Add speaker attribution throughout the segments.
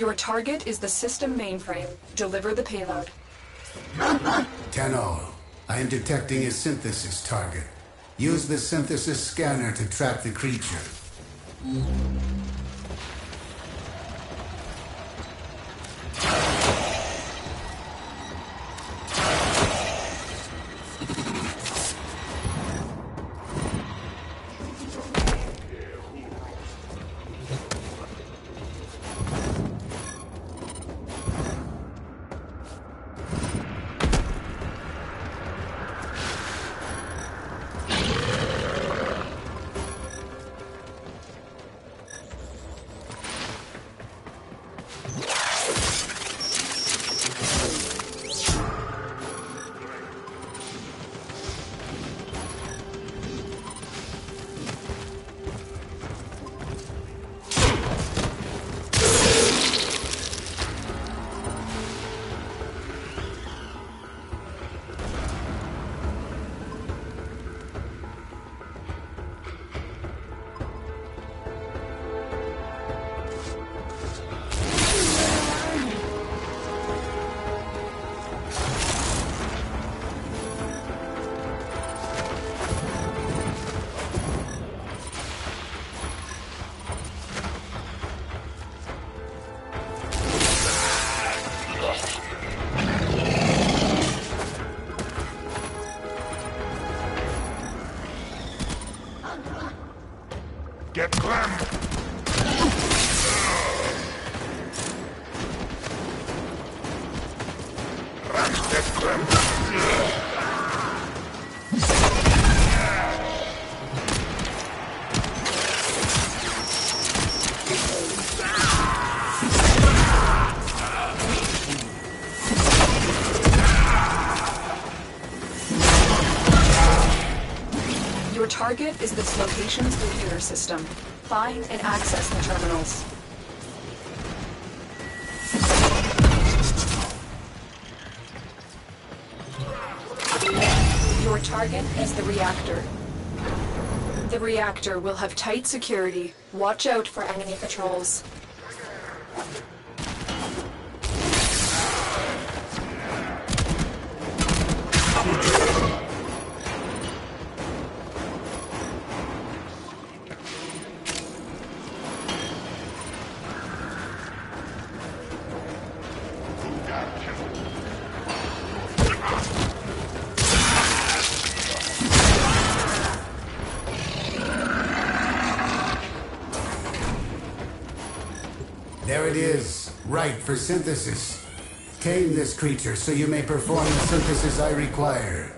Speaker 1: Your target is the system mainframe. Deliver the payload.
Speaker 2: Tenno, I am detecting a synthesis target. Use the synthesis scanner to track the creature.
Speaker 3: Get Clem! Get Clem!
Speaker 1: Your target is this location's computer system. Find and access the terminals. Your target is the reactor. The reactor will have tight security. Watch out for enemy patrols.
Speaker 2: There it is, right for synthesis. Tame this creature so you may perform the synthesis I require.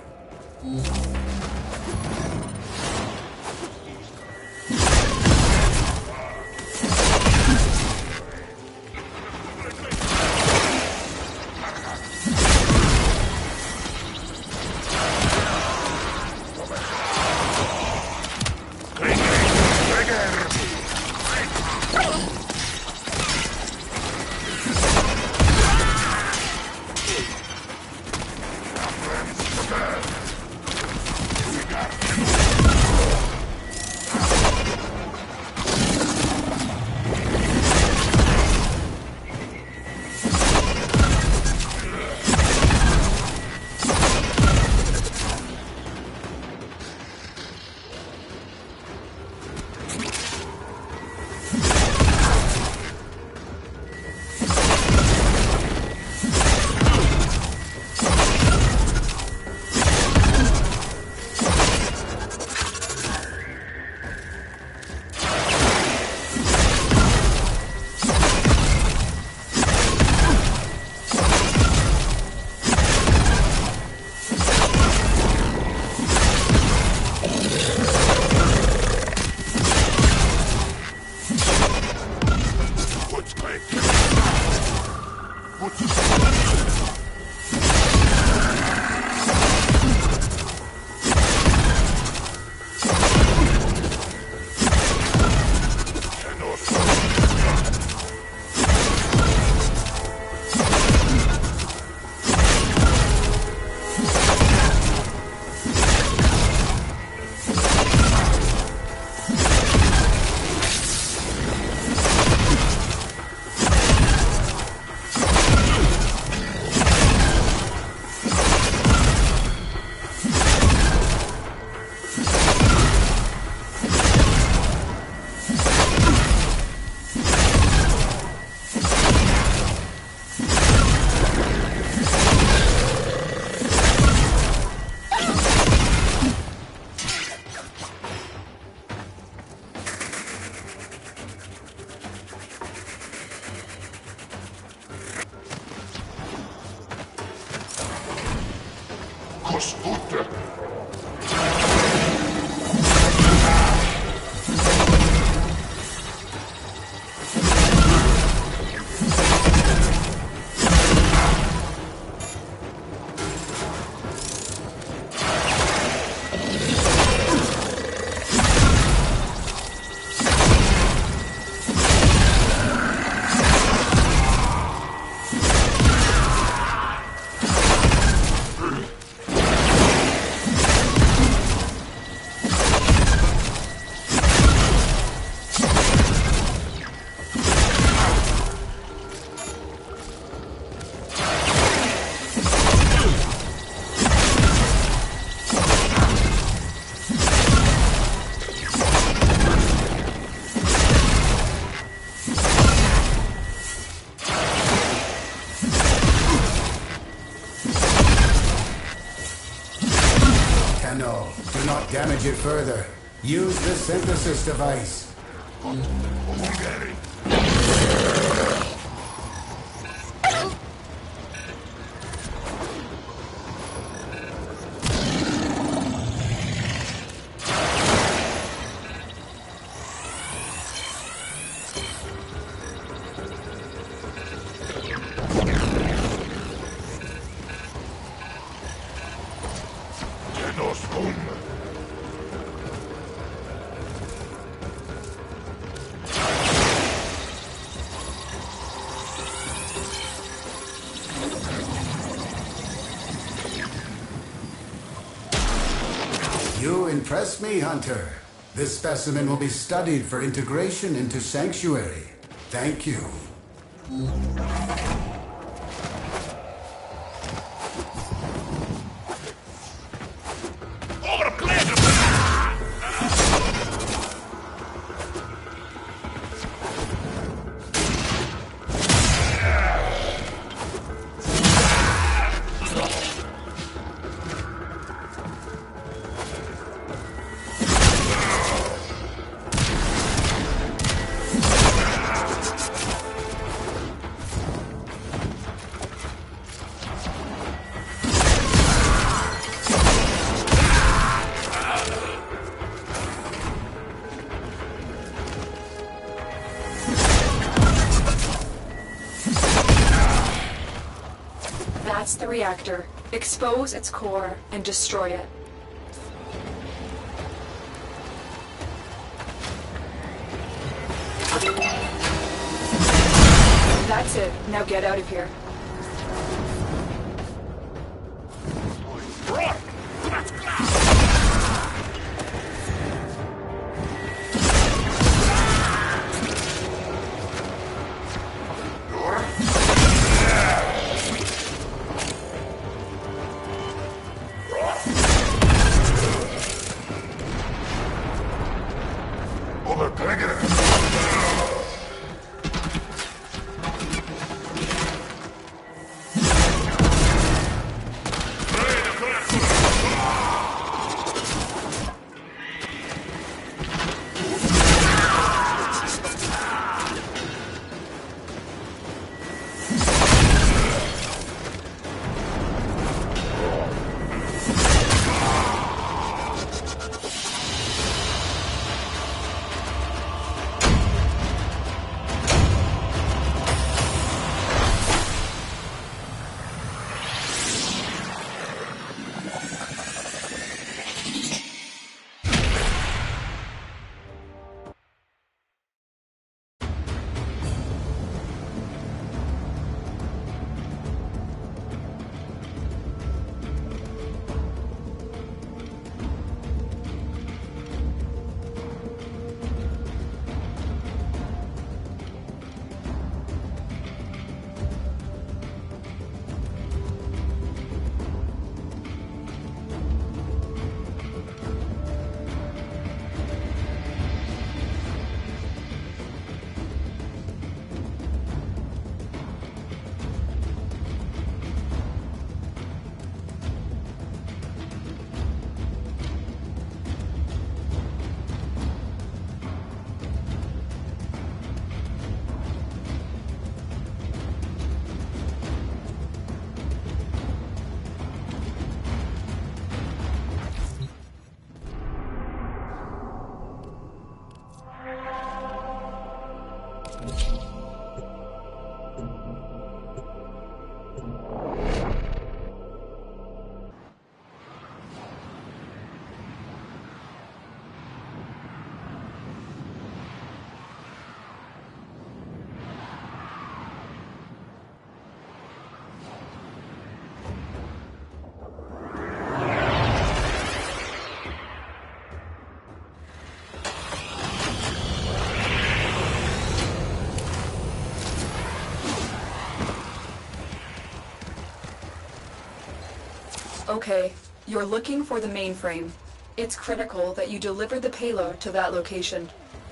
Speaker 2: Nano. Do not damage it further. Use the synthesis device.
Speaker 3: Hungary. Genoscum.
Speaker 2: You impress me, Hunter. This specimen will be studied for integration into Sanctuary. Thank you.
Speaker 1: That's the reactor. Expose its core and destroy it. That's it. Now get out of here.
Speaker 3: Rock! Let's go!
Speaker 1: Okay, you're looking for the mainframe. It's critical that you deliver the payload to that location.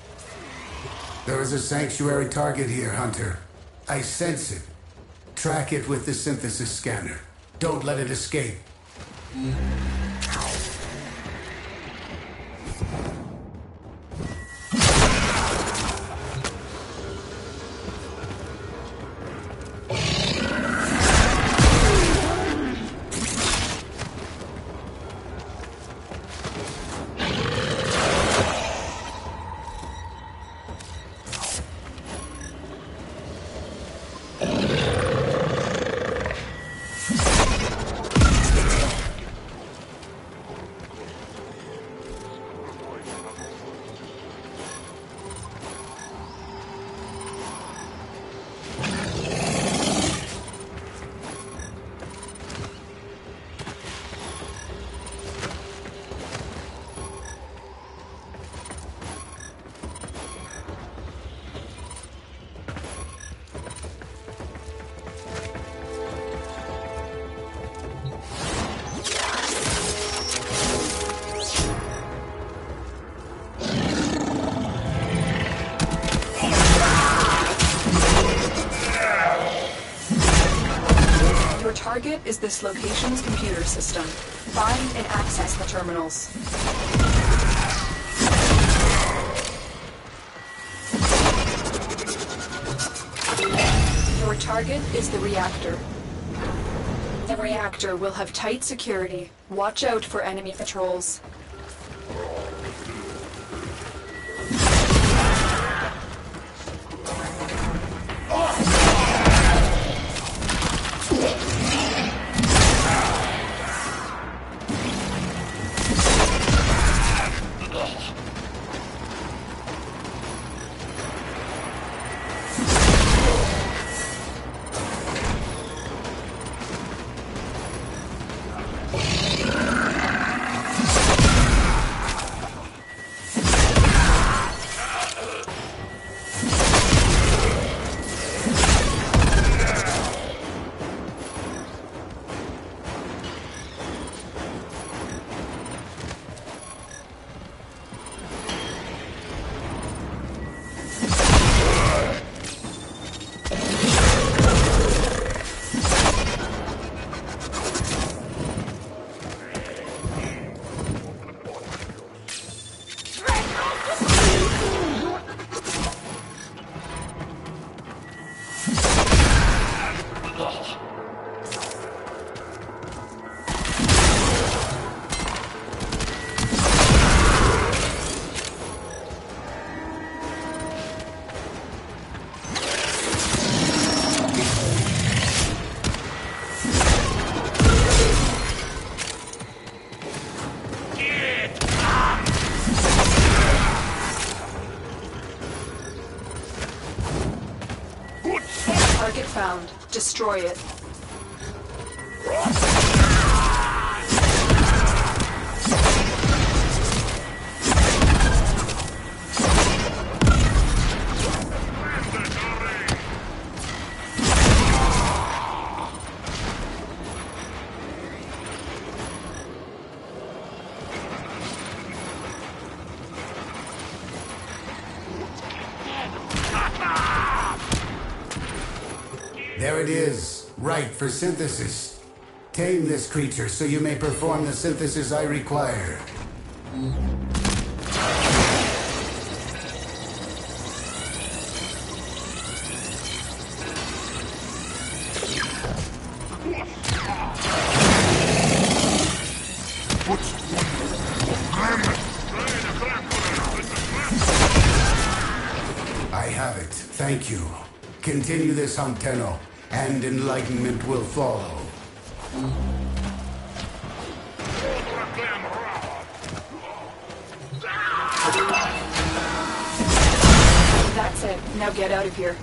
Speaker 2: There is a Sanctuary target here, Hunter. I sense it. Track it with the synthesis scanner. Don't let it escape.
Speaker 1: is this location's computer system. Find and access the terminals. Your target is the reactor. The reactor will have tight security. Watch out for enemy patrols. Target found. Destroy it.
Speaker 2: There it is, right for synthesis. Tame this creature so you may perform the synthesis I require. I have it, thank you. Continue this on Tenno, and enlightenment will follow.
Speaker 1: That's it. Now get out of here.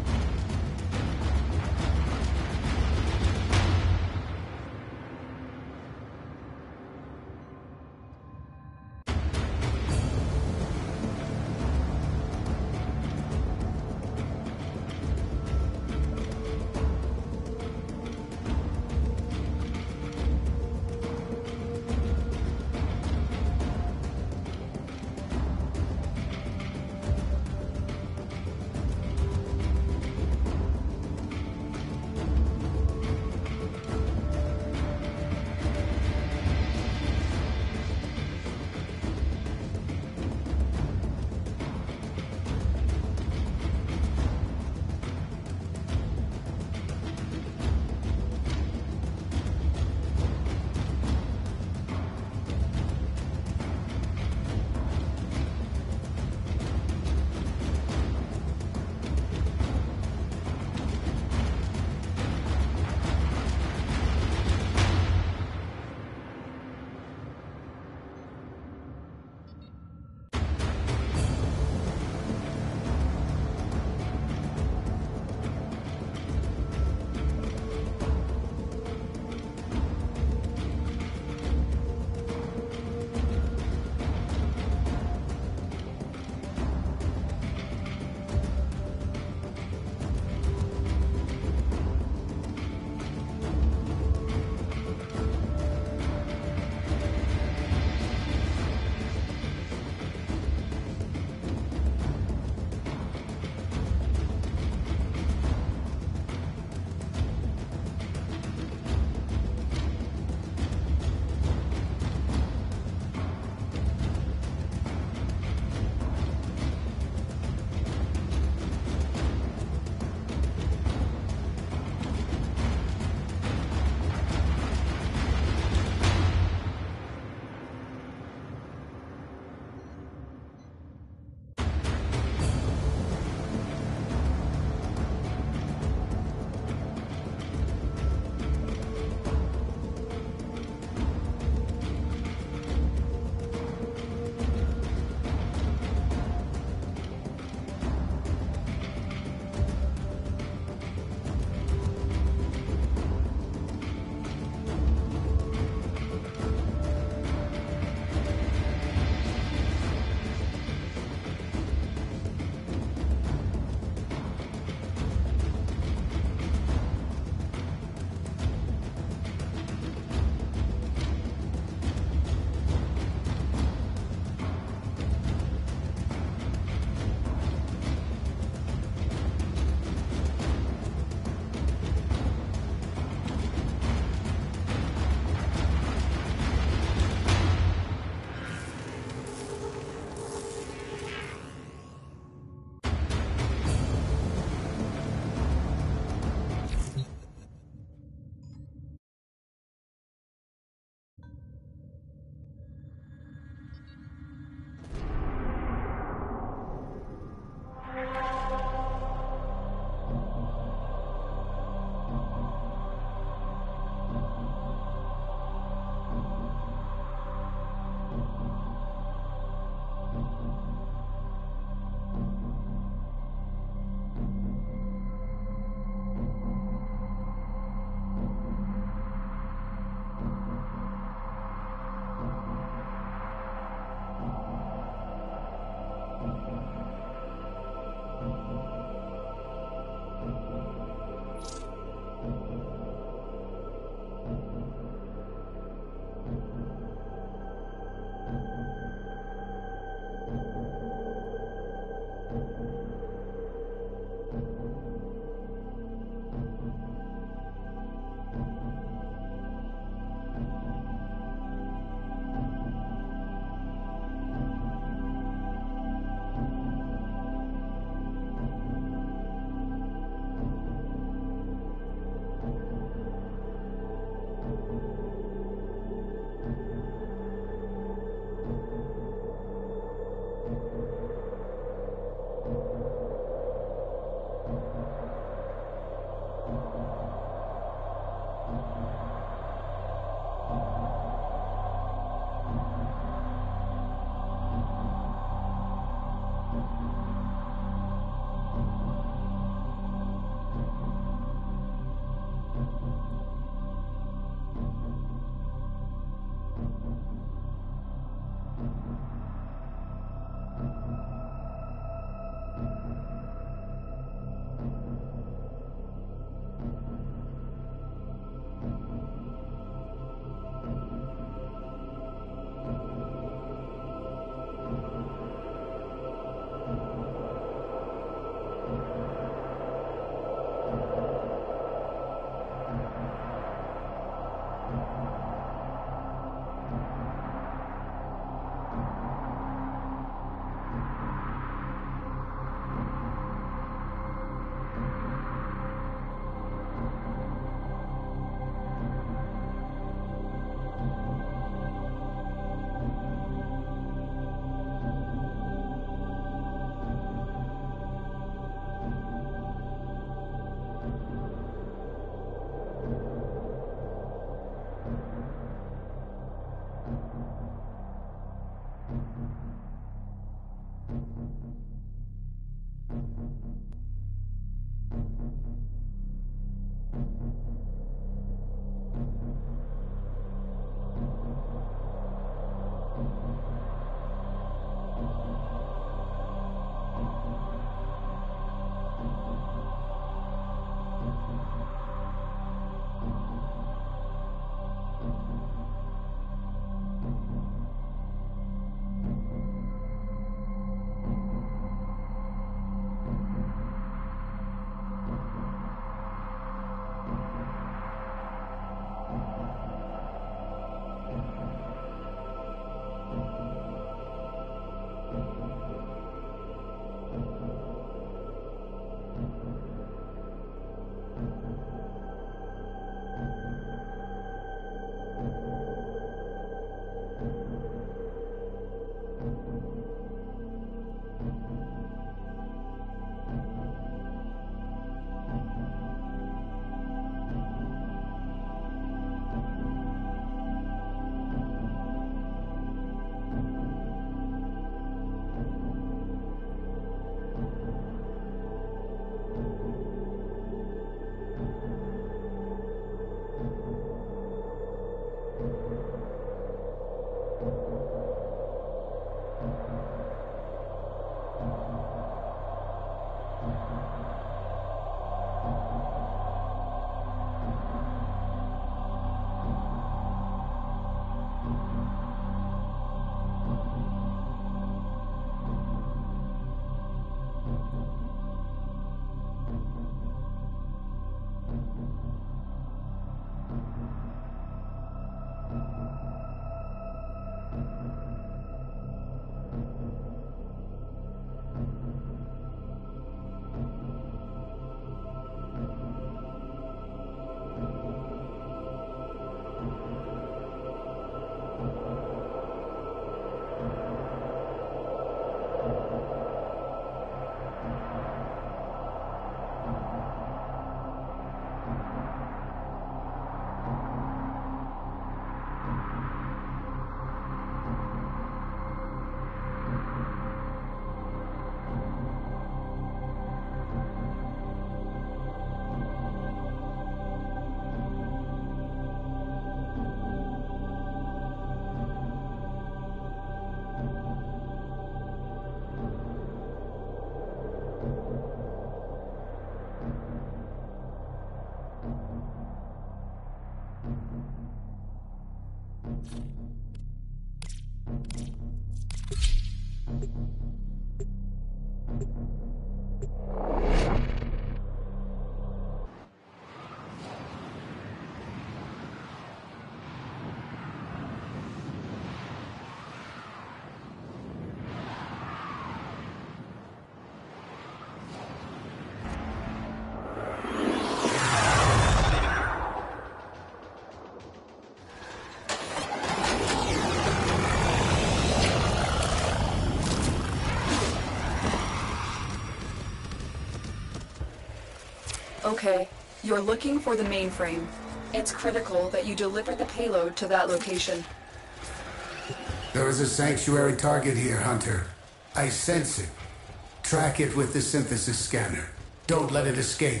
Speaker 1: Okay, you're looking for the mainframe. It's critical that you deliver the payload to that location.
Speaker 2: There is a sanctuary target here, Hunter. I sense it. Track it with the synthesis scanner. Don't let it escape.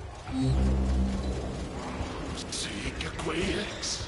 Speaker 3: Sigue Queex.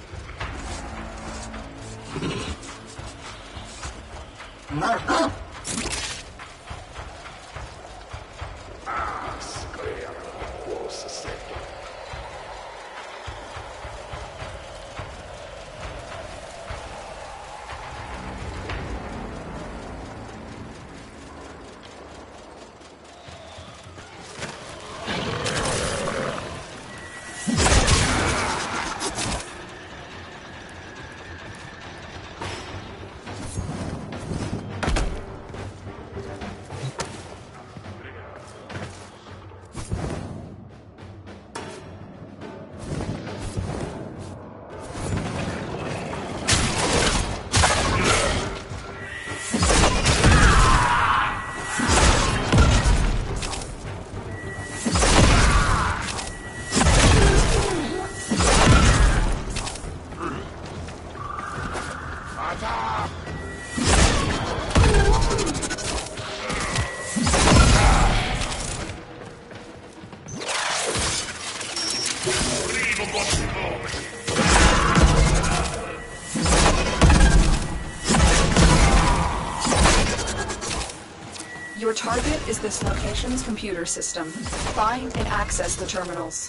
Speaker 1: Your target is this location's computer system. Find and access the terminals.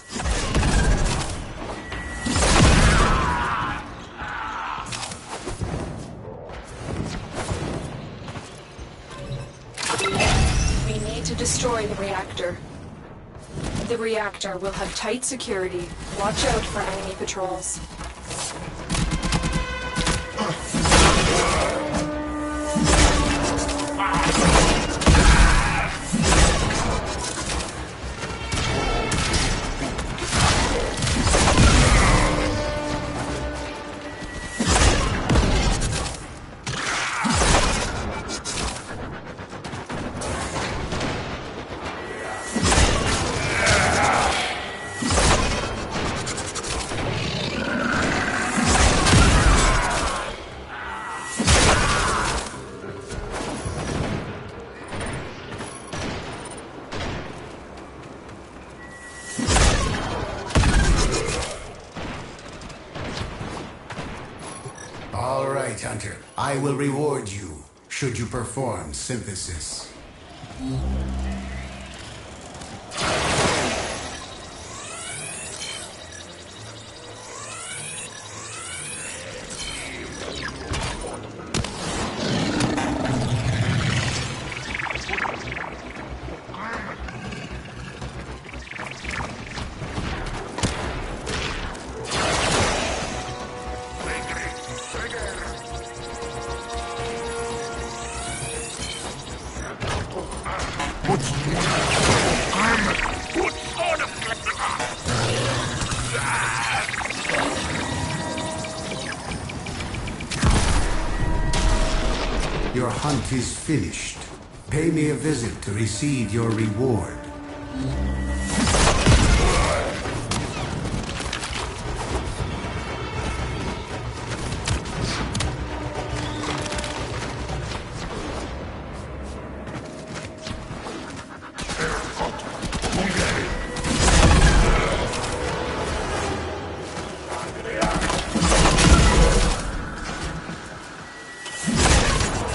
Speaker 1: We need to destroy the reactor. The reactor will have tight security. Watch out for enemy patrols.
Speaker 2: All right, Hunter. I will reward you, should you perform synthesis. Your hunt is finished. Pay me a visit to receive your reward.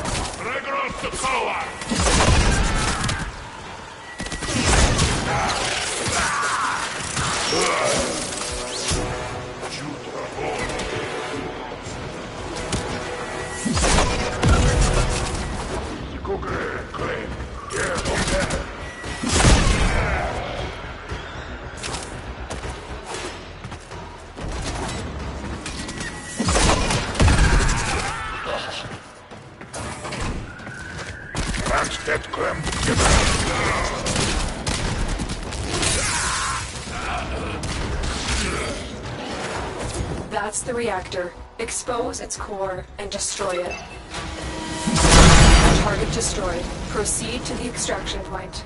Speaker 3: Regrowth the power!
Speaker 1: That's the reactor. Expose its core and destroy it. Target destroyed. Proceed to the extraction point.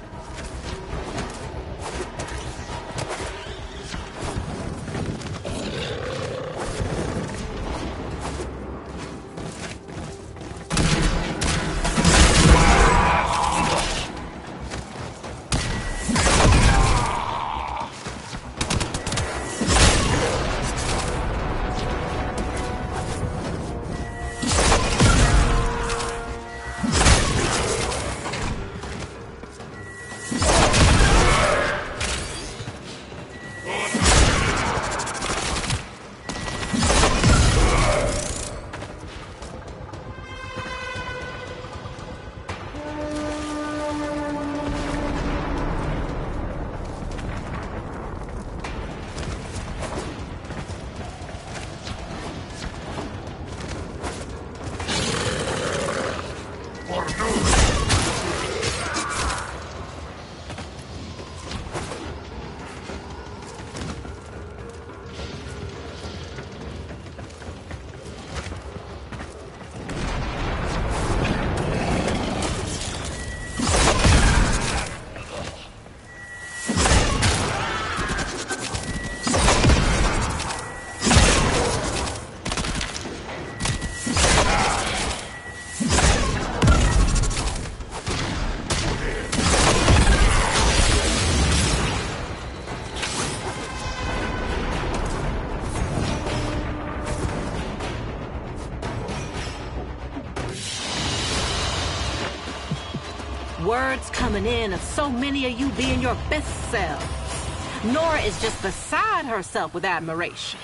Speaker 4: Words coming in of so many of you being your best self. Nora is just beside herself with admiration.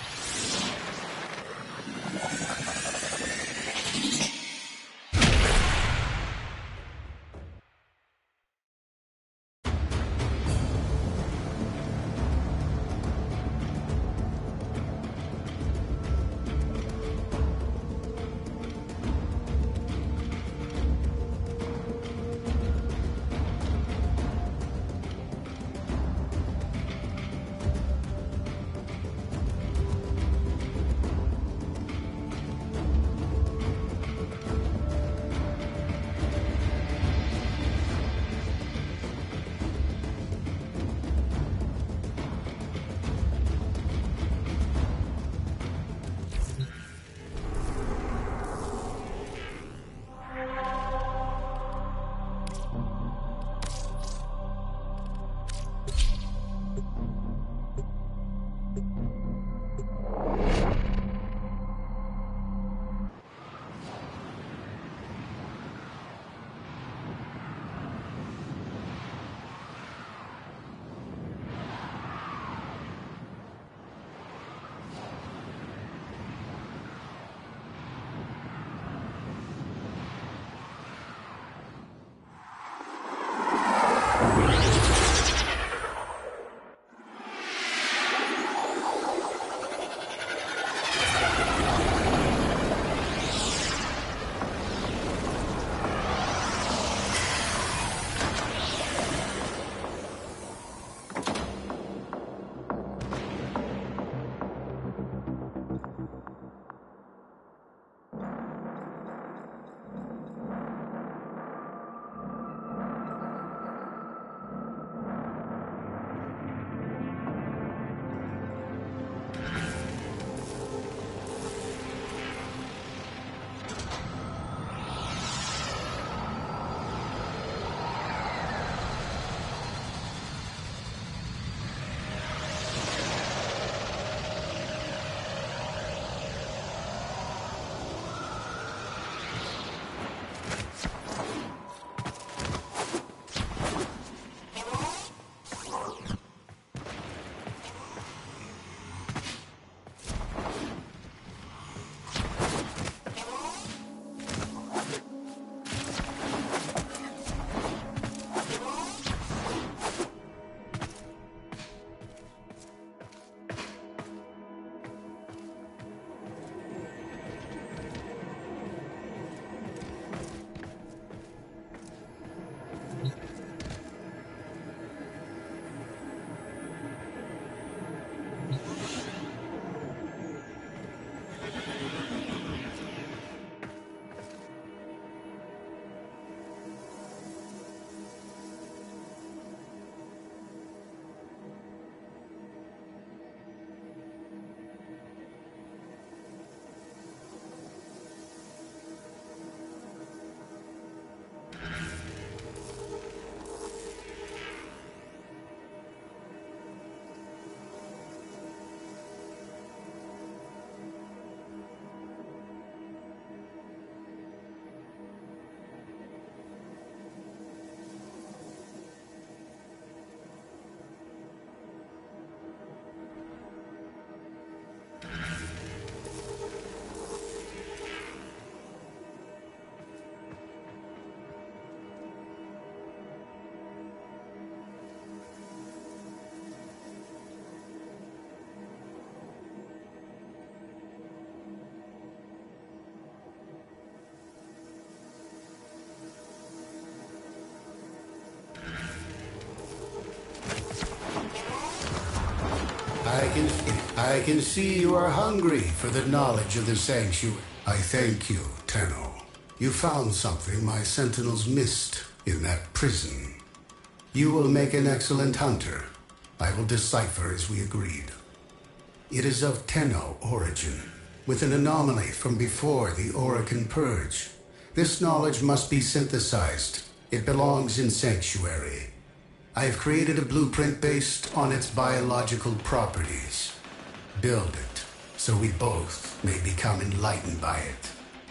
Speaker 2: I can see you are hungry for the knowledge of the Sanctuary. I thank you, Tenno. You found something my sentinels missed in that prison. You will make an excellent hunter. I will decipher as we agreed. It is of Tenno origin, with an anomaly from before the Orokin Purge. This knowledge must be synthesized. It belongs in Sanctuary. I have created a blueprint based on its biological properties. Build it, so we both may become enlightened by it.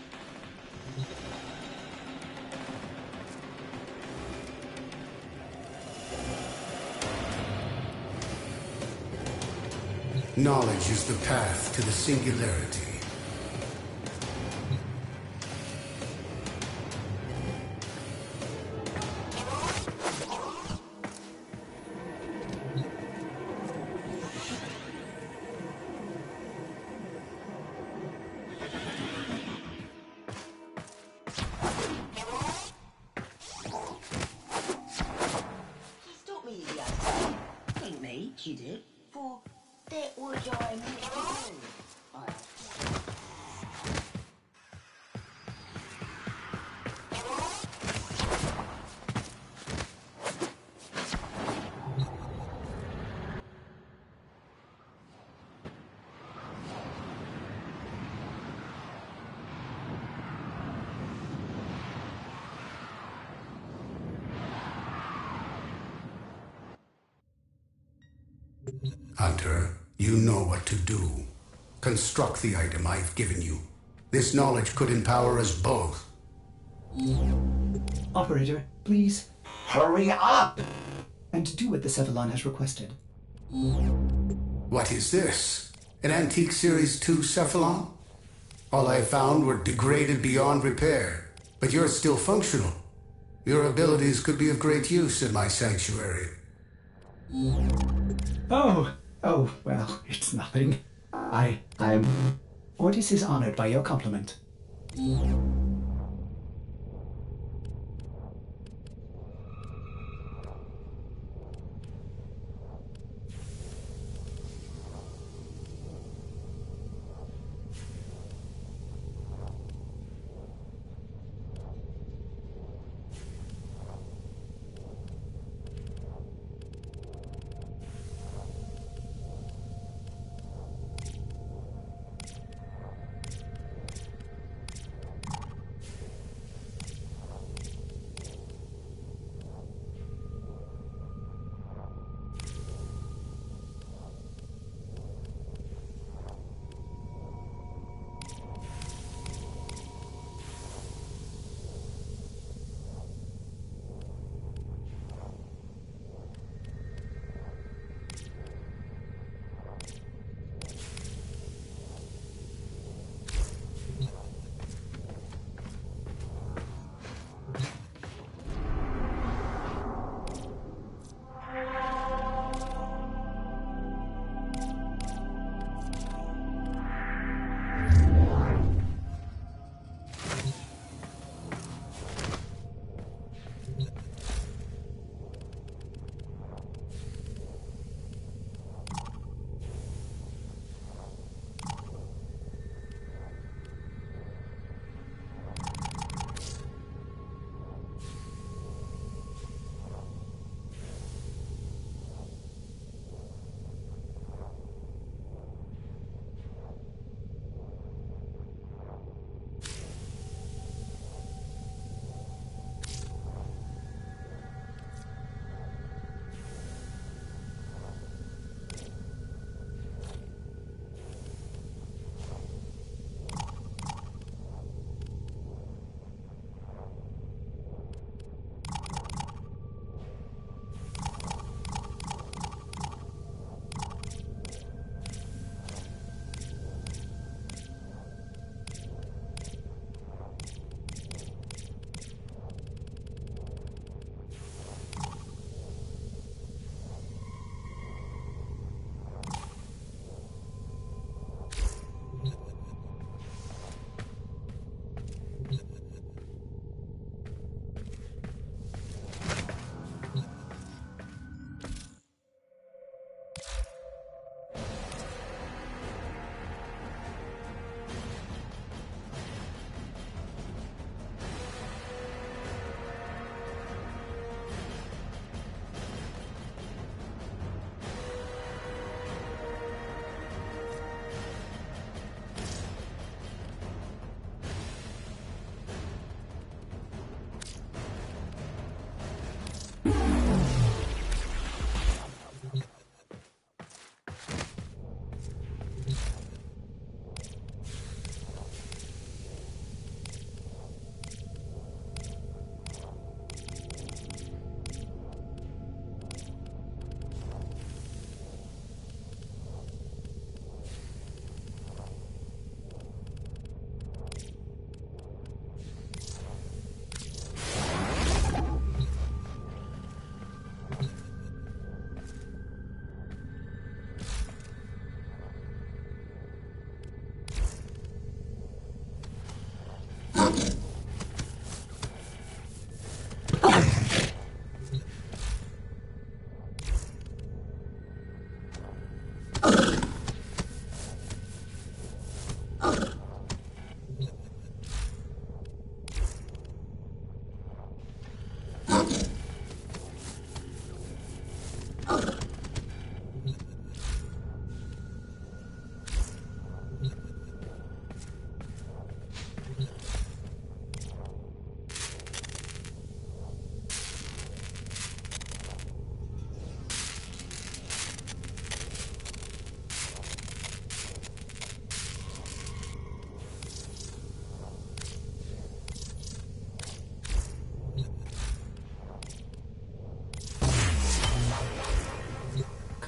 Speaker 2: Knowledge is the path to the singularity.
Speaker 5: Stop me, idiot. Ain't me, she did. For that was I meant to do.
Speaker 2: Hunter, you know what to do. Construct the item I've given you. This knowledge could empower us both.
Speaker 6: Operator, please hurry up and do what the Cephalon has requested.
Speaker 2: What is this? An Antique Series 2 Cephalon? All I found were degraded beyond repair, but you're still functional. Your abilities could be of great use in my sanctuary.
Speaker 6: Oh, well, it's nothing. I'm... Ortis is honored by your compliment.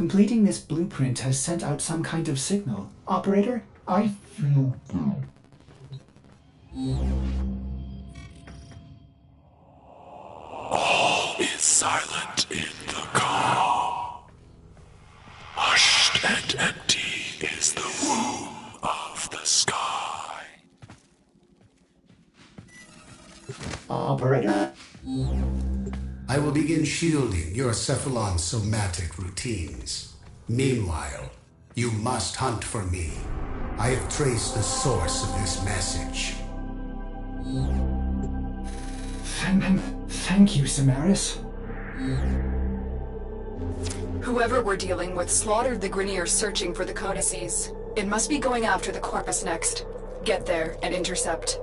Speaker 6: Completing this blueprint has sent out some kind of signal. Operator, I feel good.
Speaker 3: All is silent in the calm. Hushed and empty is the womb of the sky.
Speaker 6: Operator?
Speaker 2: I will begin shielding your Cephalon somatic routines. Meanwhile, you must hunt for me. I have traced the source of this message.
Speaker 6: Thank you, Samaris.
Speaker 1: Whoever we're dealing with slaughtered the Grineer searching for the codices. It must be going after the Corpus next. Get there and intercept.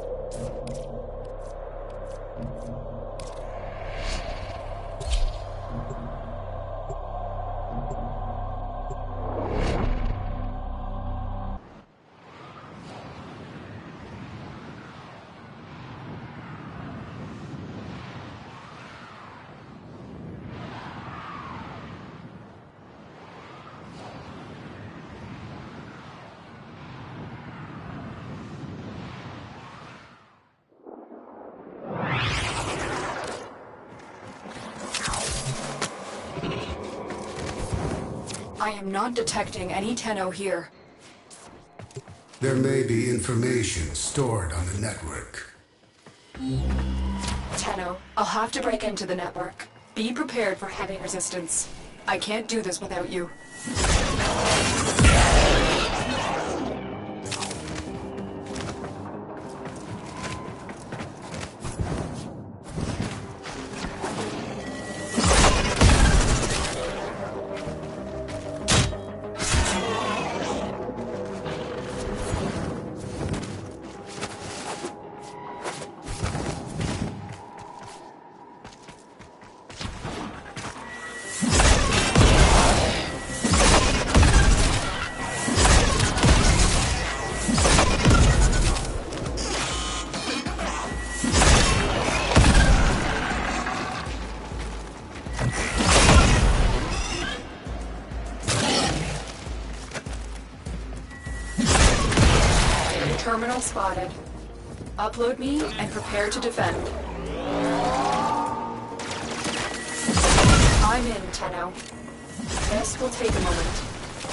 Speaker 1: I am not detecting any Tenno here.
Speaker 2: There may be information stored on the network.
Speaker 1: Tenno, I'll have to break into the network. Be prepared for heavy resistance. I can't do this without you. Terminal spotted. Upload me and prepare to defend. I'm in, Tenno. This will take a moment.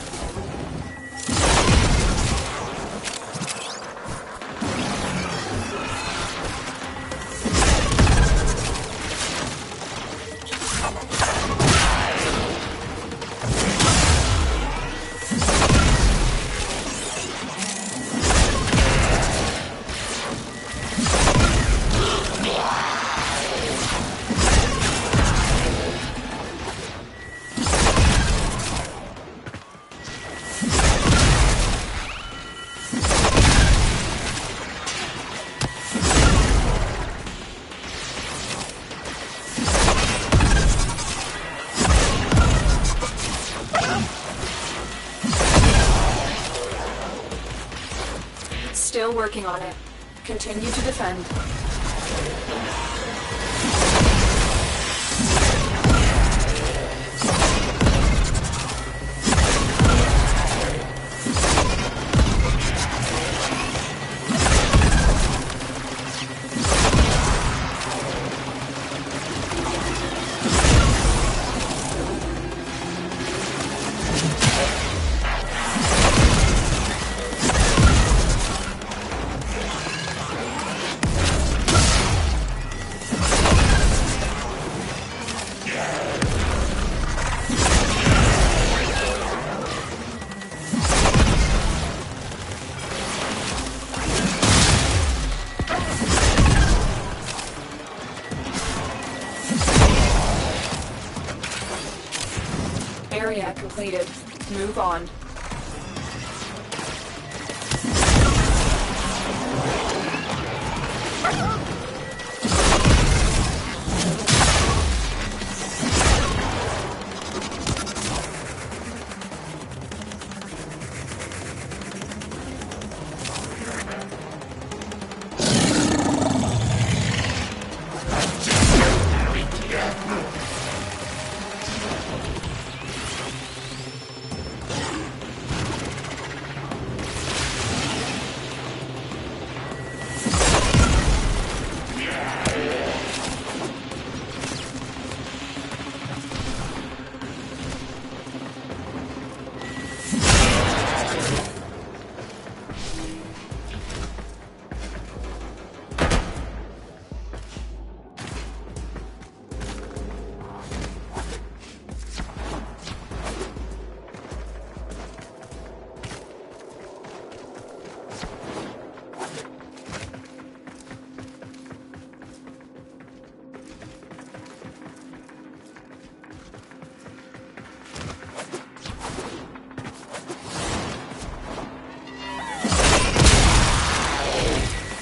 Speaker 1: Still working on it. Continue to defend. Area completed. Move on.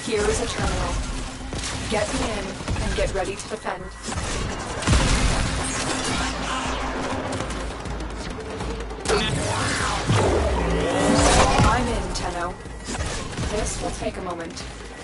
Speaker 1: Here is a terminal. Get me in and get ready to defend. I'm in, Tenno. This will take a moment.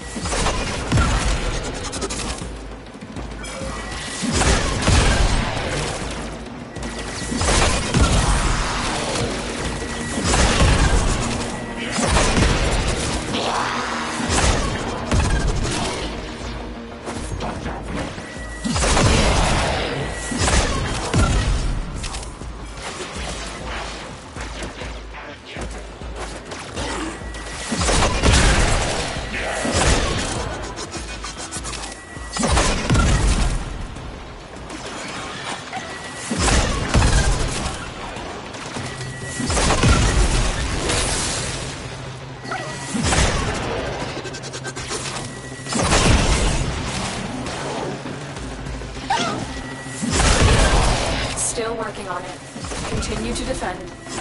Speaker 1: Still working on it. Continue to defend.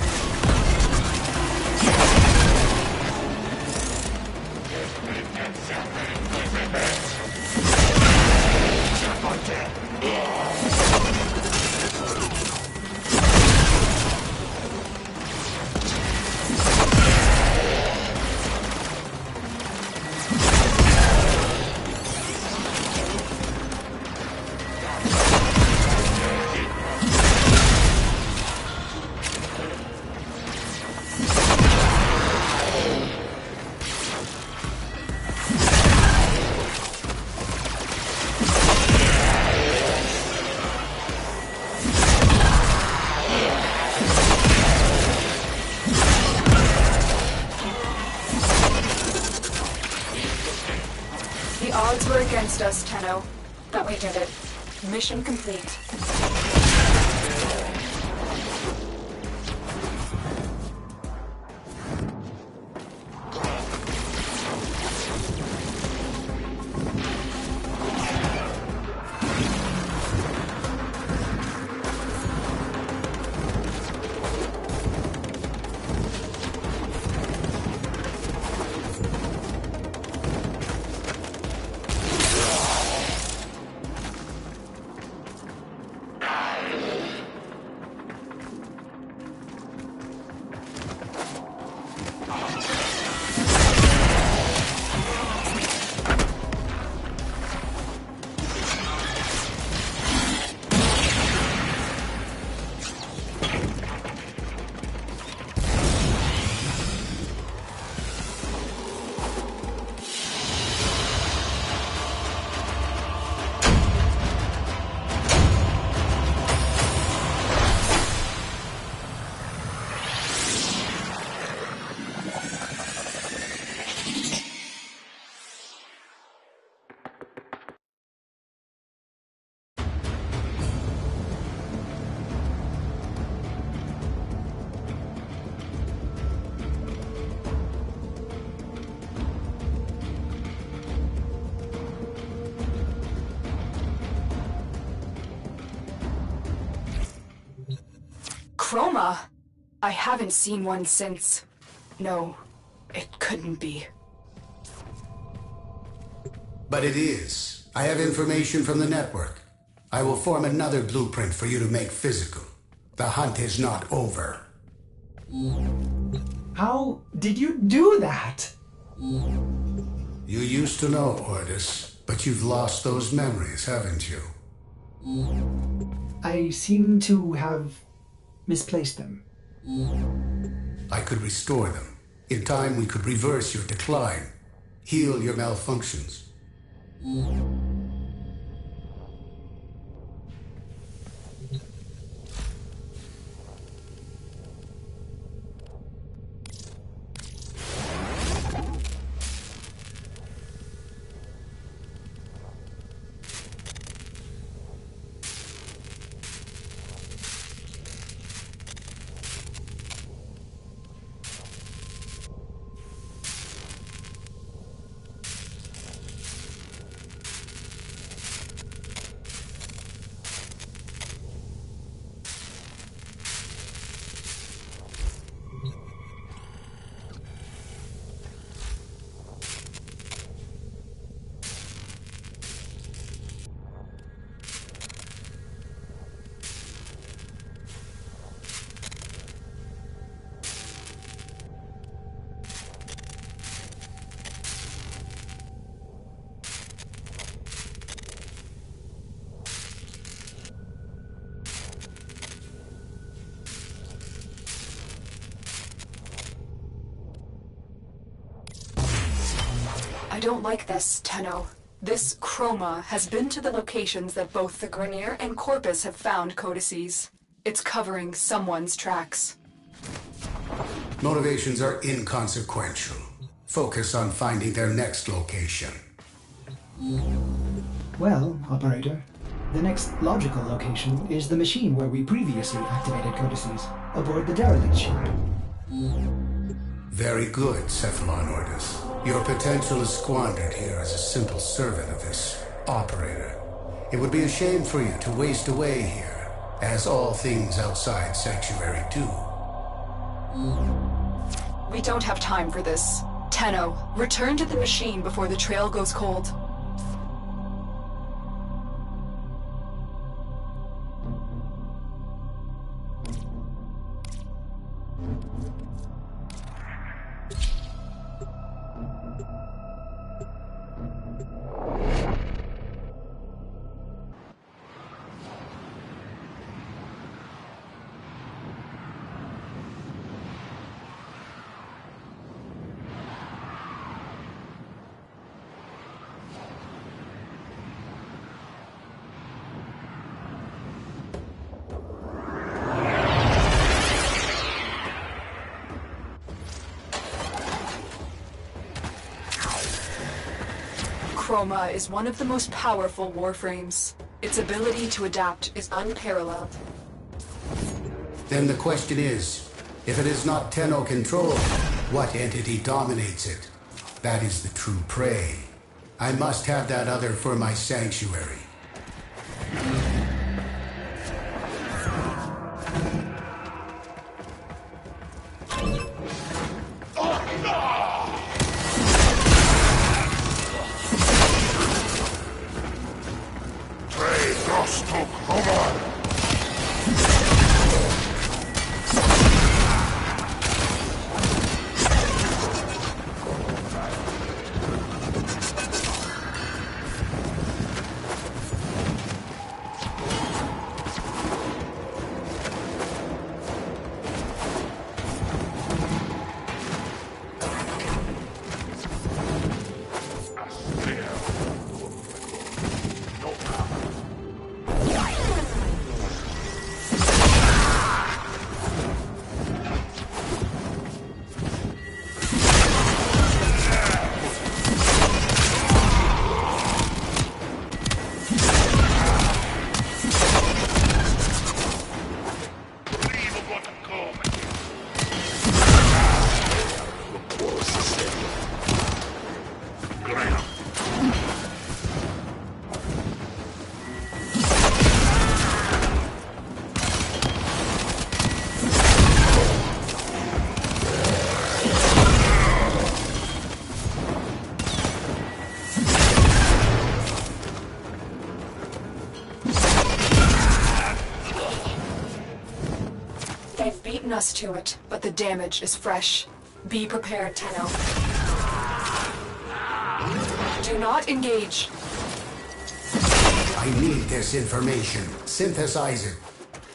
Speaker 1: The odds were against us, Tenno, but we did it. Mission complete. Chroma? I haven't seen one since... No, it couldn't be.
Speaker 2: But it is. I have information from the network. I will form another blueprint for you to make physical. The hunt is not over.
Speaker 6: How did you do that?
Speaker 2: You used to know, Ordis, but you've lost those memories, haven't you?
Speaker 6: I seem to have misplaced them.
Speaker 2: I could restore them. In time, we could reverse your decline, heal your malfunctions.
Speaker 1: I don't like this, Tenno. This Chroma has been to the locations that both the Grineer and Corpus have found codices. It's covering someone's tracks.
Speaker 2: Motivations are inconsequential. Focus on finding their next location.
Speaker 6: Well, Operator, the next logical location is the machine where we previously activated codices, aboard the derelict ship.
Speaker 2: Very good, Cephalon Ordis. Your potential is squandered here as a simple servant of this operator. It would be a shame for you to waste away here, as all things outside Sanctuary do.
Speaker 1: We don't have time for this. Tenno, return to the machine before the trail goes cold. Chroma is one of the most powerful warframes. Its ability to adapt is unparalleled.
Speaker 2: Then the question is, if it is not Tenno controlled, what entity dominates it? That is the true prey. I must have that other for my sanctuary.
Speaker 1: They've beaten us to it, but the damage is fresh. Be prepared, Tenno. Do not engage.
Speaker 2: I need this information. Synthesize it.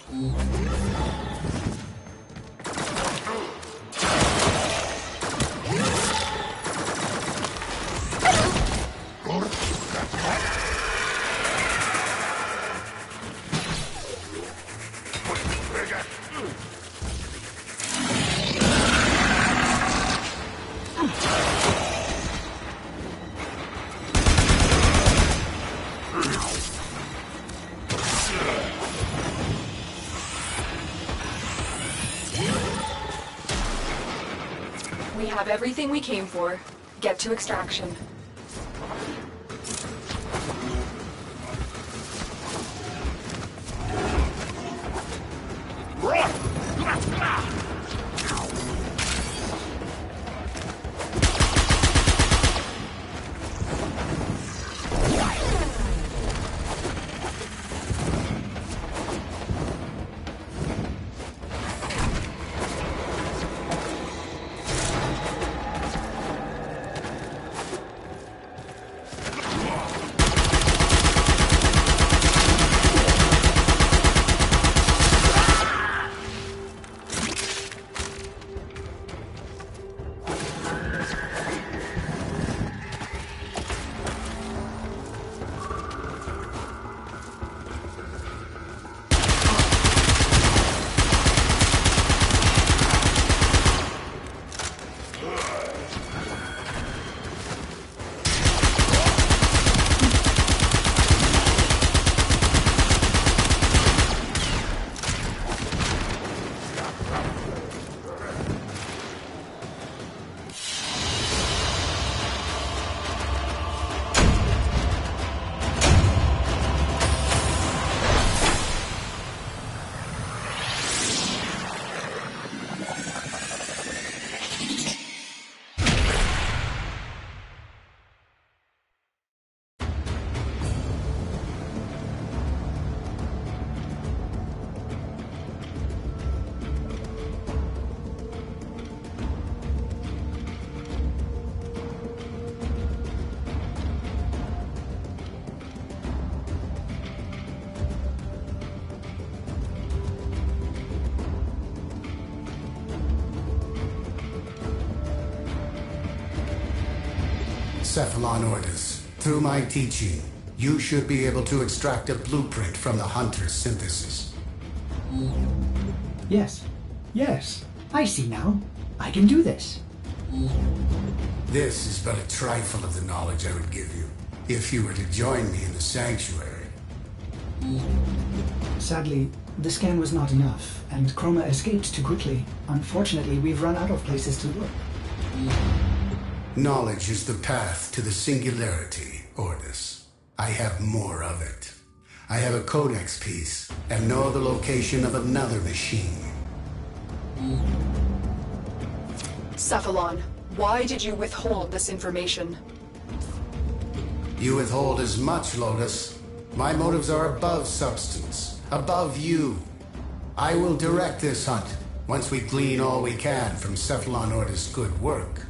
Speaker 1: We have everything we came for. Get to extraction.
Speaker 2: Cephalon Ordis. Through my teaching, you should be able to extract a blueprint from the Hunter's synthesis.
Speaker 6: Yes. Yes. I see now. I can do this.
Speaker 2: This is but a trifle of the knowledge I would give you, if you were to join me in the Sanctuary.
Speaker 6: Sadly, the scan was not enough, and Chroma escaped too quickly. Unfortunately, we've run out of places to look.
Speaker 2: Knowledge is the path to the singularity, Ordis. I have more of it. I have a codex piece, and know the location of another machine.
Speaker 1: Cephalon, why did you withhold this information?
Speaker 2: You withhold as much, Lotus. My motives are above substance, above you. I will direct this hunt, once we glean all we can from Cephalon Ordis' good work.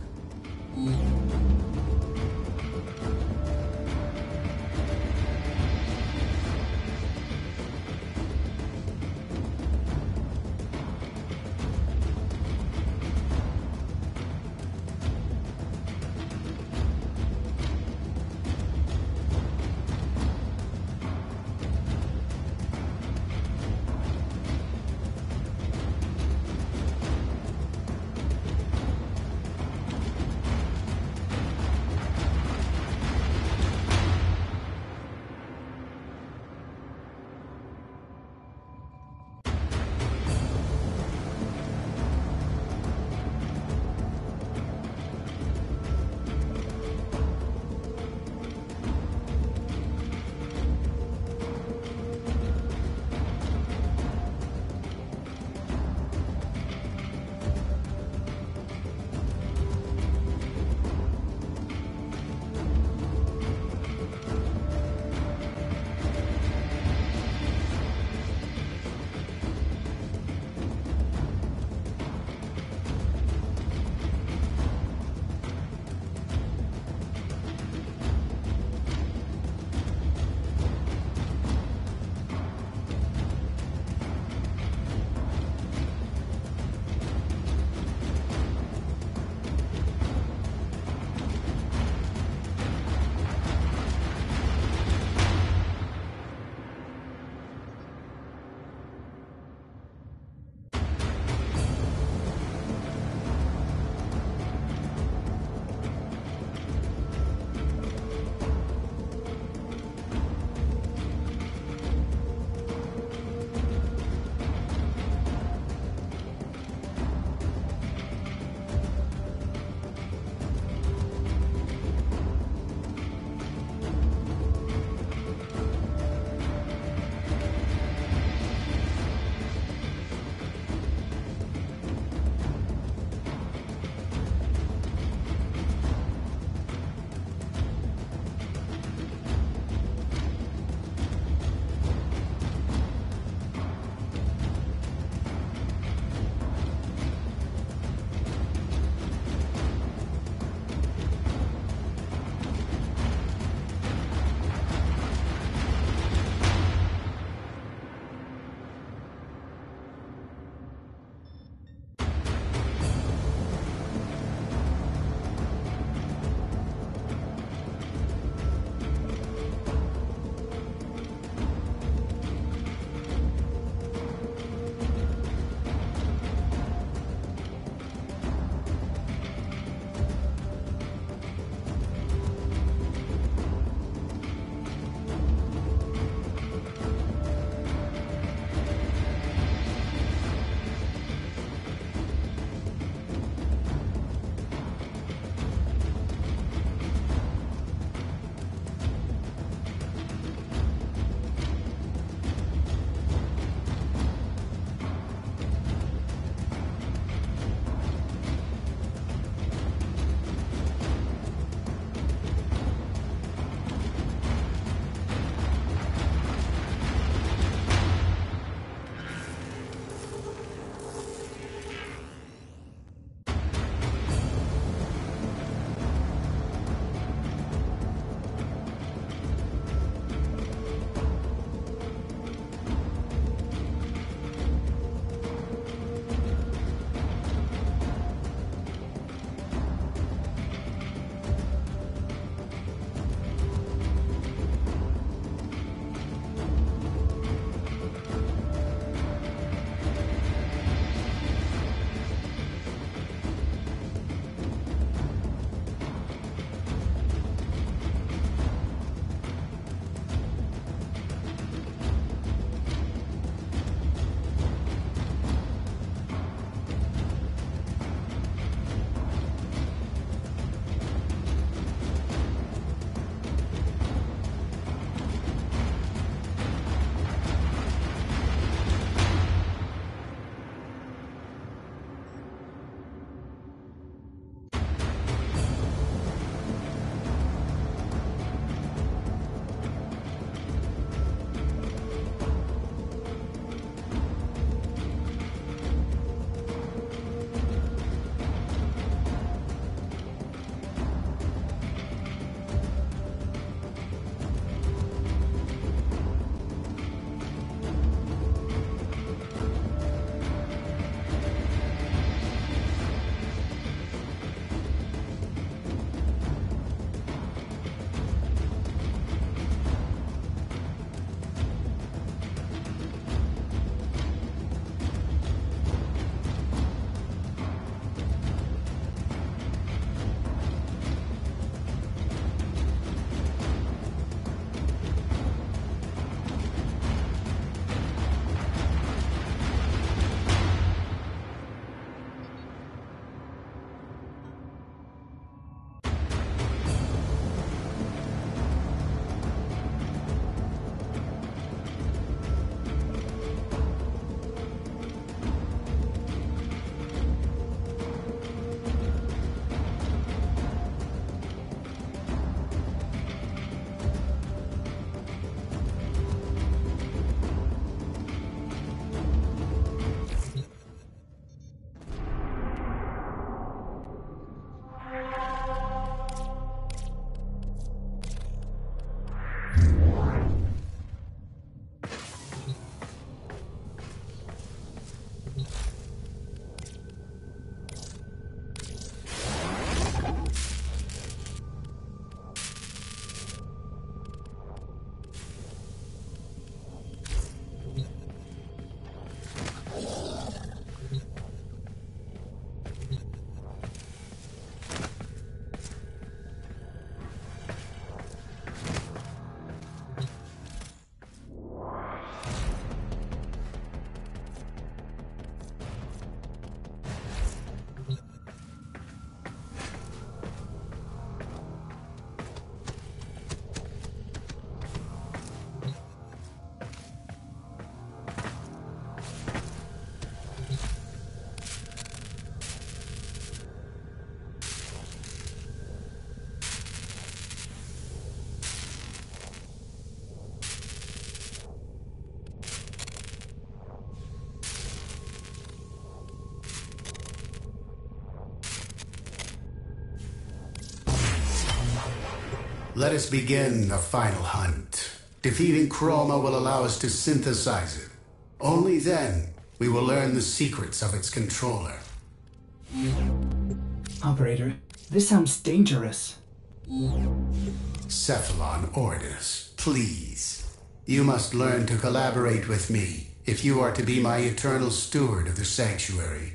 Speaker 2: Let us begin the final hunt. Defeating Chroma will allow us to synthesize it. Only then we will learn the secrets of its controller.
Speaker 6: Operator, this sounds dangerous.
Speaker 2: Cephalon Ordis, please. You must learn to collaborate with me if you are to be my eternal steward of the sanctuary.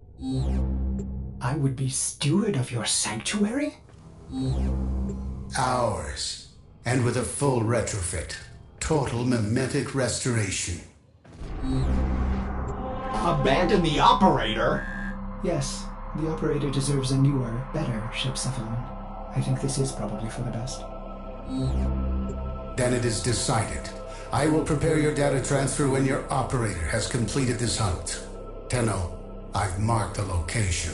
Speaker 6: I would be steward of your sanctuary?
Speaker 2: Ours. And with a full retrofit. Total memetic restoration.
Speaker 7: Abandon the operator?
Speaker 6: Yes, the operator deserves a newer, better ship, Cephalon. I think this is probably for the best.
Speaker 2: Then it is decided. I will prepare your data transfer when your operator has completed this hunt. Tenno, I've marked the location.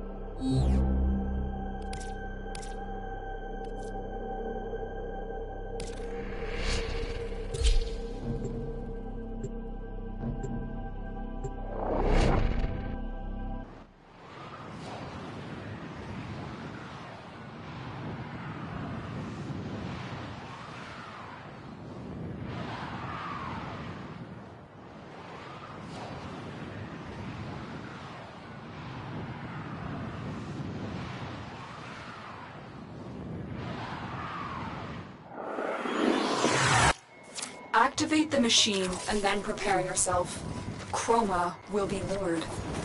Speaker 1: Activate the machine and then prepare yourself. Chroma will be lured.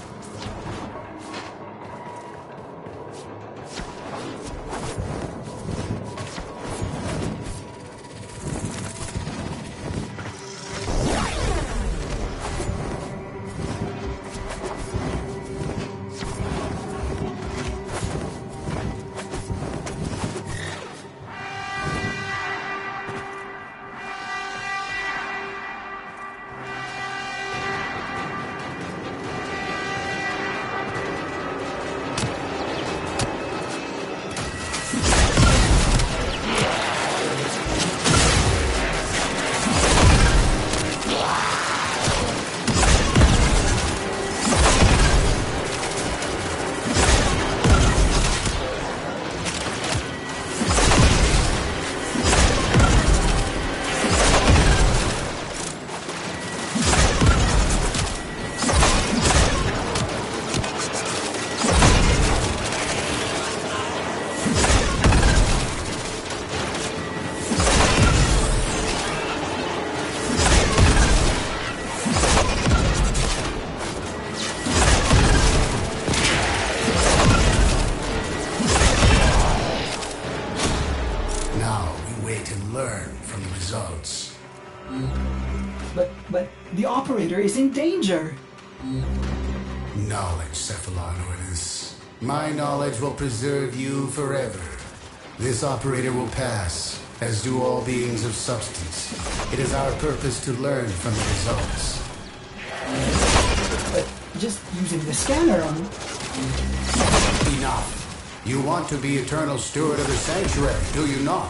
Speaker 6: But the operator is in danger.
Speaker 2: Knowledge, Cephalon Ordis. My knowledge will preserve you forever. This operator will pass, as do all beings of substance. It is our purpose to learn from the results.
Speaker 6: But just using the scanner on...
Speaker 2: Enough. You want to be eternal steward of the sanctuary, do you not?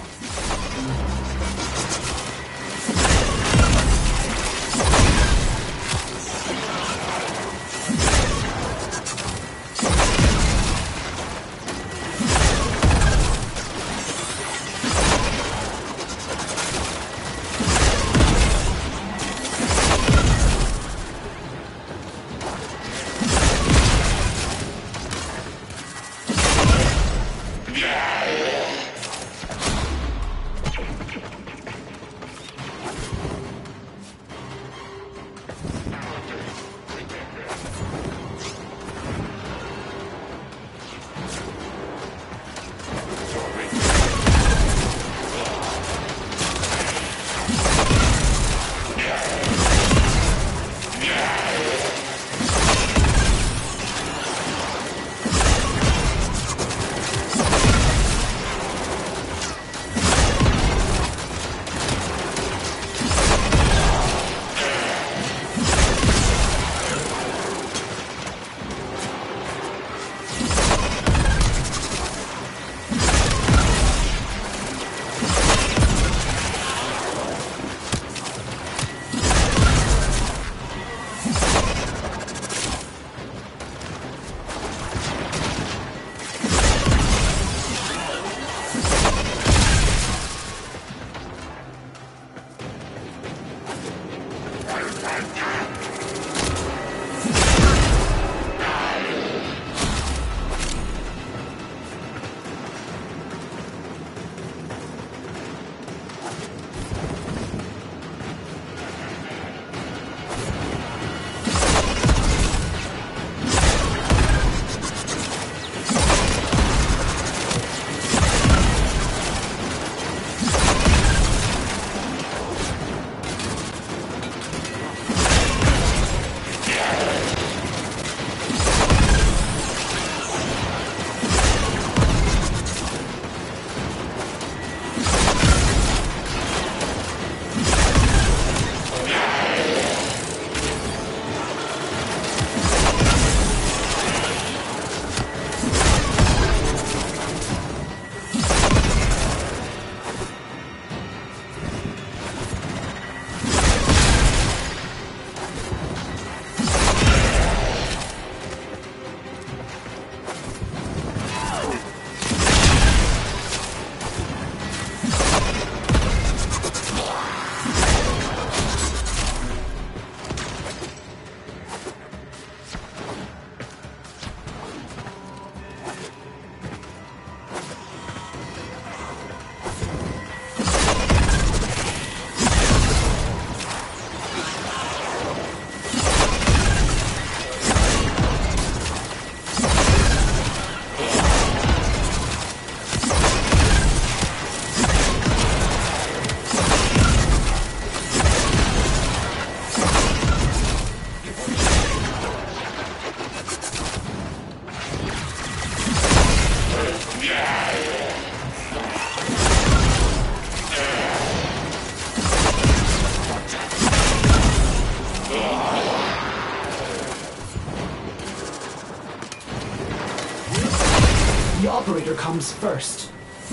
Speaker 6: operator comes first.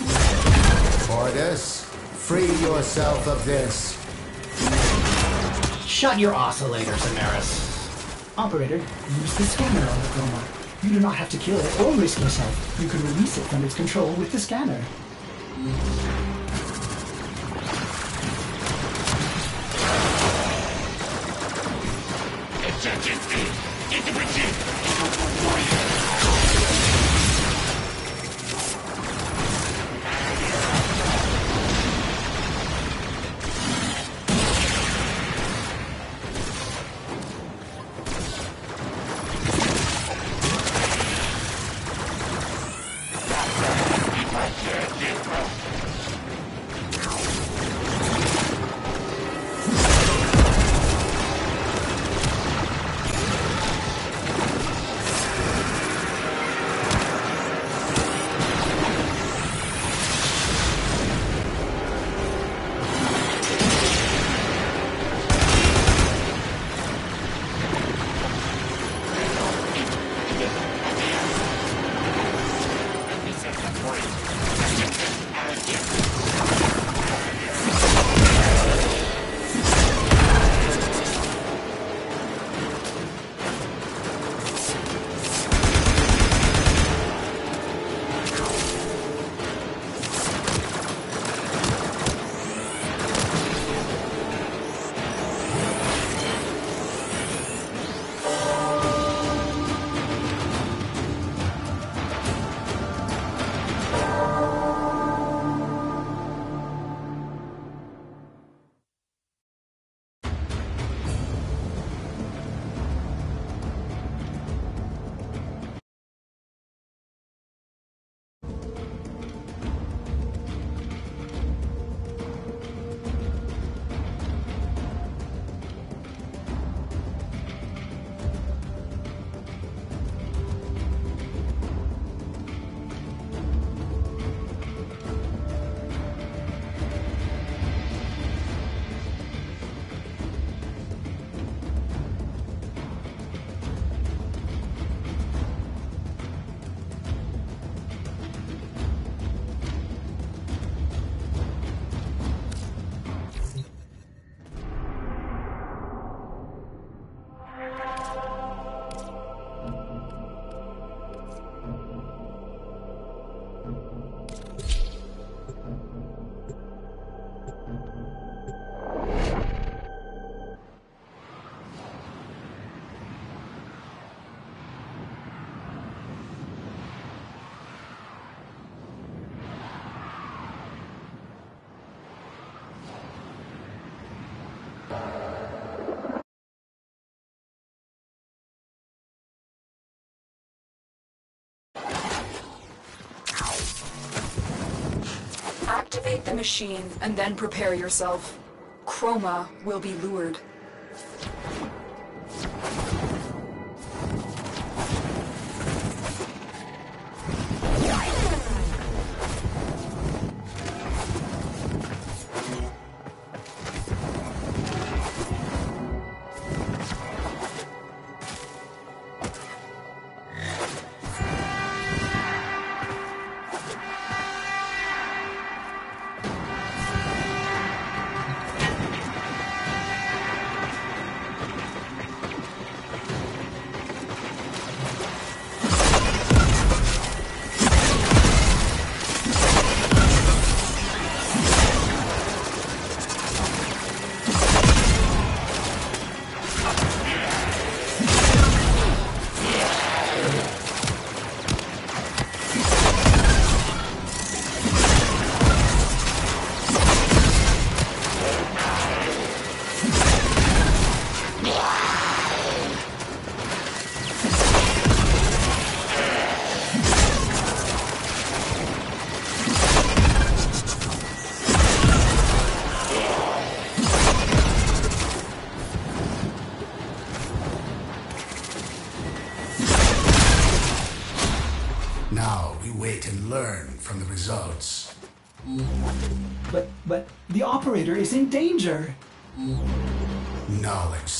Speaker 2: Ordis, free yourself of this.
Speaker 7: Shut your oscillator, Samaris.
Speaker 6: Operator, use the scanner on the chroma. You do not have to kill it or risk yourself. You can release it from its control with the scanner.
Speaker 1: Activate the machine and then prepare yourself. Chroma will be lured.
Speaker 2: Now we wait and learn from the results.
Speaker 6: But the operator is in danger.
Speaker 2: Knowledge,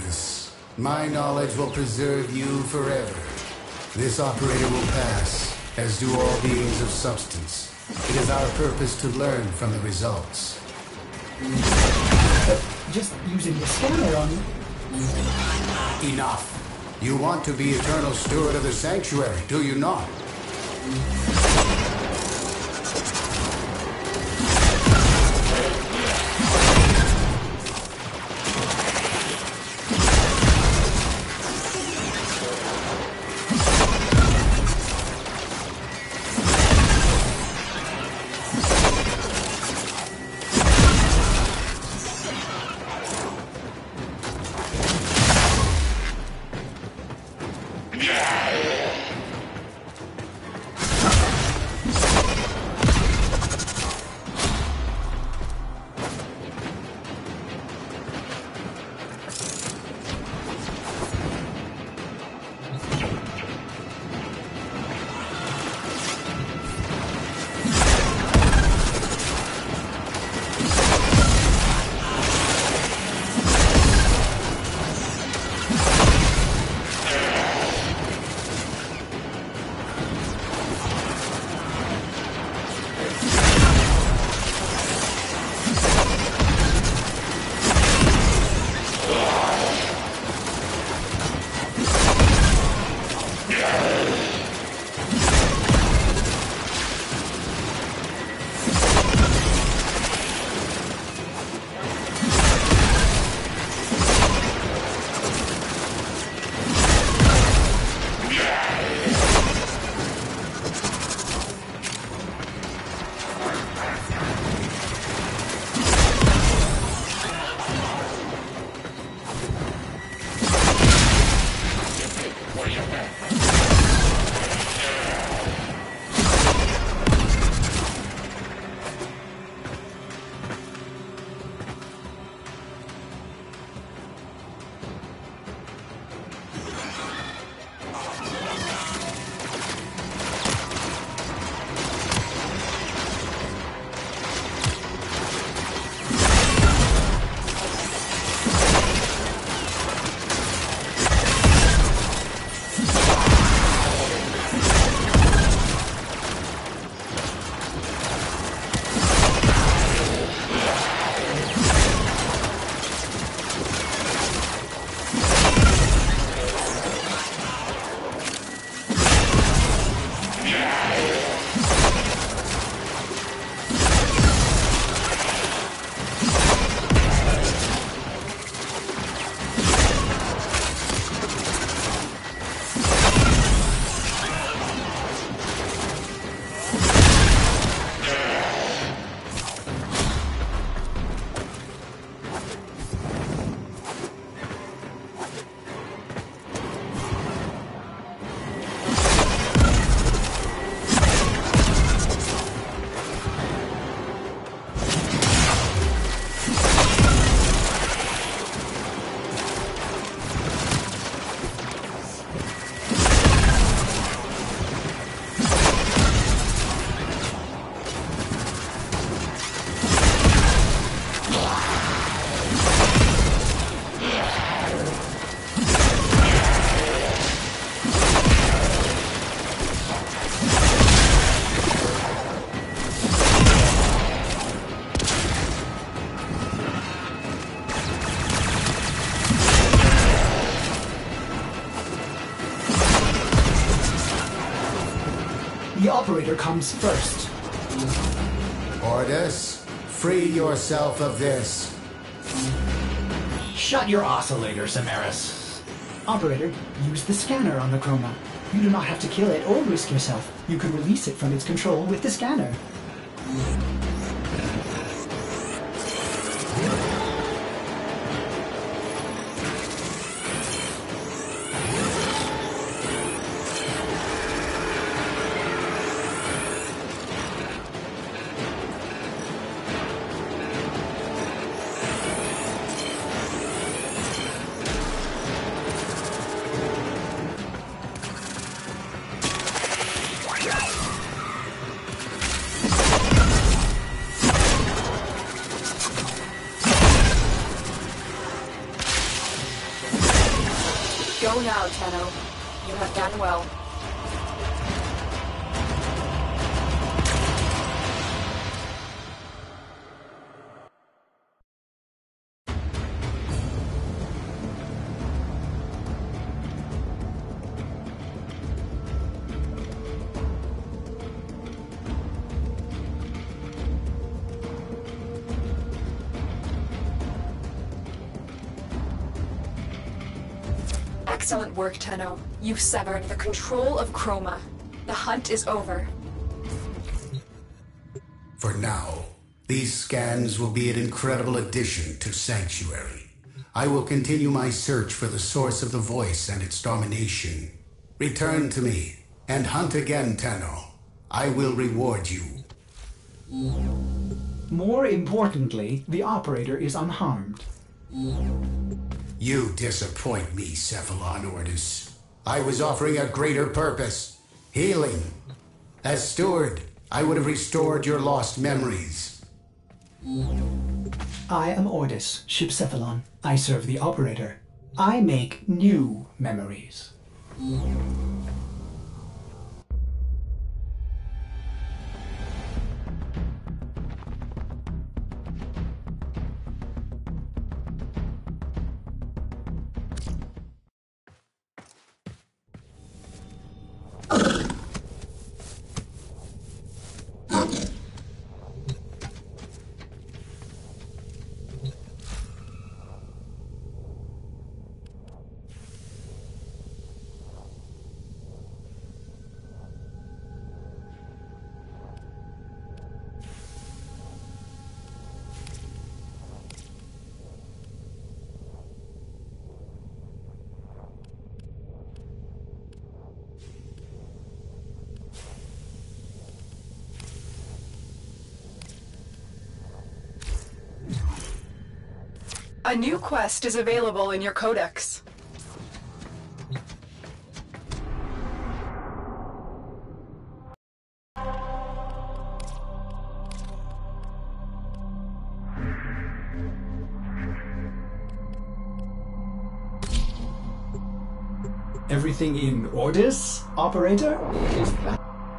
Speaker 2: Cephalon. My knowledge will preserve you forever. This operator will pass, as do all beings of substance. It is our purpose to learn from the results.
Speaker 6: Just using the scanner on...
Speaker 2: Enough. You want to be Eternal Steward of the Sanctuary, do you not?
Speaker 6: The operator comes first.
Speaker 2: Orders, free yourself of this.
Speaker 7: Shut your oscillator, Samaris.
Speaker 6: Operator, use the scanner on the chroma. You do not have to kill it or risk yourself. You can release it from its control with the scanner.
Speaker 1: Go now, Tenno. You have done well. Excellent work, Tenno. You've severed the control of Chroma. The hunt is over.
Speaker 2: For now, these scans will be an incredible addition to Sanctuary. I will continue my search for the source of the voice and its domination. Return to me, and hunt again, Tenno. I will reward you.
Speaker 6: More importantly, the operator is unharmed.
Speaker 2: You disappoint me, Cephalon Ordis. I was offering a greater purpose. Healing. As steward, I would have restored your lost memories.
Speaker 6: I am Ordis, Ship Cephalon. I serve the operator. I make new memories.
Speaker 1: A new quest is available in your codex.
Speaker 6: Everything in Ordis, operator? Is that...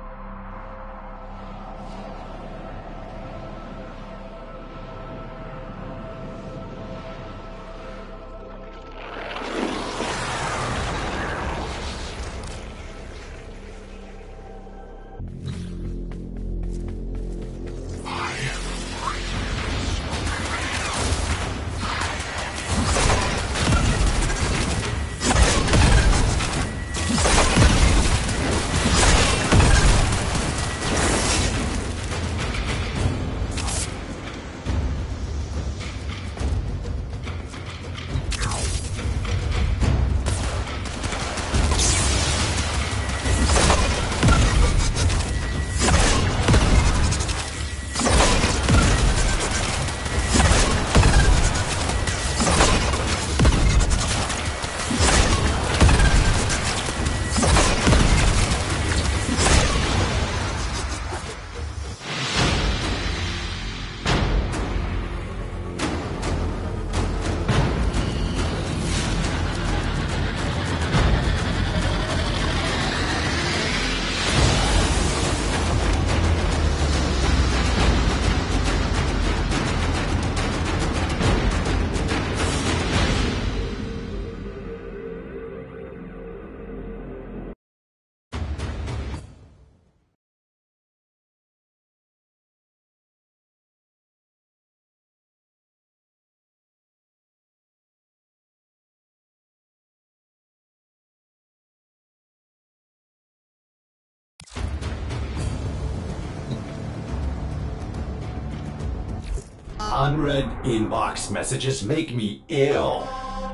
Speaker 7: Unread inbox messages make me ill.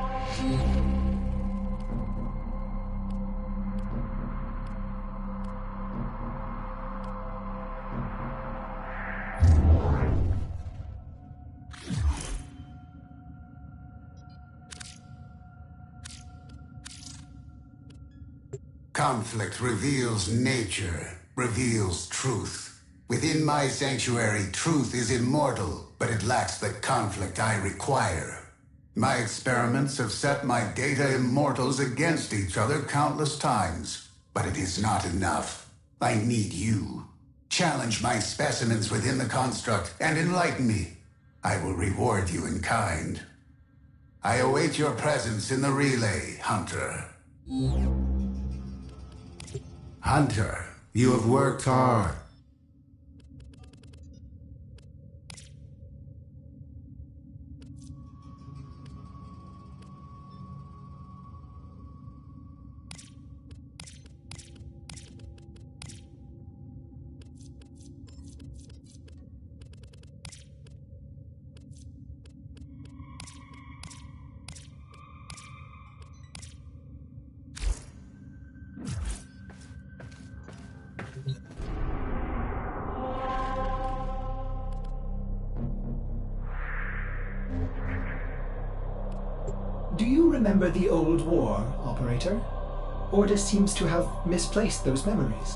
Speaker 2: Conflict reveals nature, reveals truth. Within my sanctuary, truth is immortal, but it lacks the conflict I require. My experiments have set my data immortals against each other countless times, but it is not enough. I need you. Challenge my specimens within the construct and enlighten me. I will reward you in kind. I await your presence in the relay, Hunter. Hunter, you have worked hard.
Speaker 6: Do you remember the old war, Operator? Ordis seems to have misplaced those memories.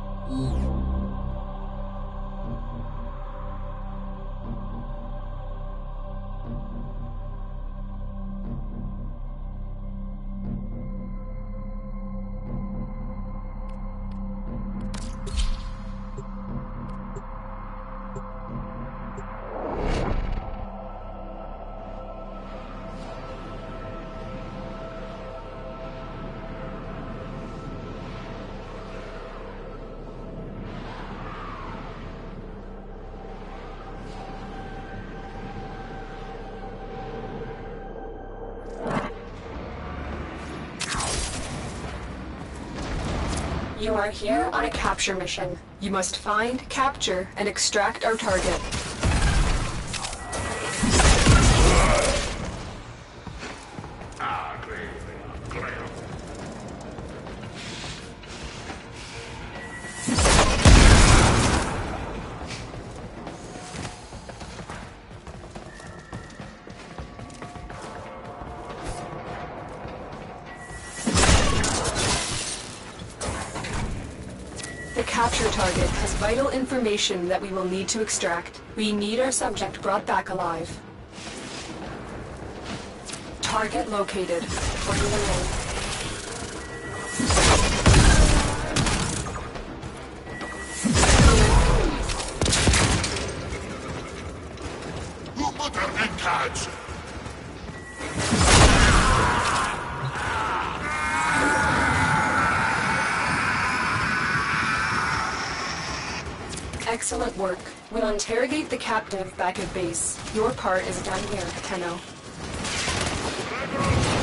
Speaker 1: You are here on a capture mission. You must find, capture, and extract our target. The capture target has vital information that we will need to extract. We need our subject brought back alive. Target located. Bring them in. Excellent work. We'll interrogate the captive back at base. Your part is done here, Tenno.